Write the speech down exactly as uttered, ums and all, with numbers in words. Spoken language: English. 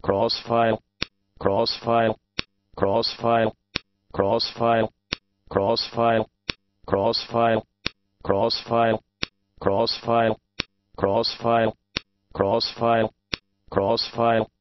crossfile, crossfile, crossfile, crossfile, crossfile, crossfile, crossfile, crossfile, crossfile, crossfile, crossfile,